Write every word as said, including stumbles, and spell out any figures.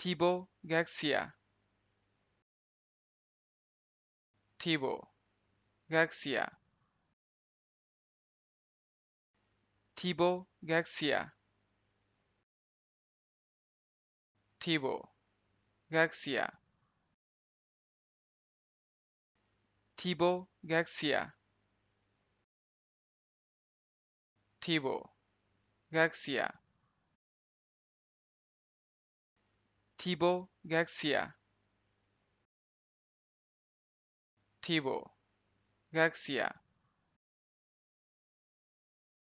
Thibaut Garcia, Thibaut Garcia, Thibaut Garcia, Thibaut Garcia, Thibaut Garcia, Thibaut Garcia, Thibaut Garcia, Thibaut Garcia,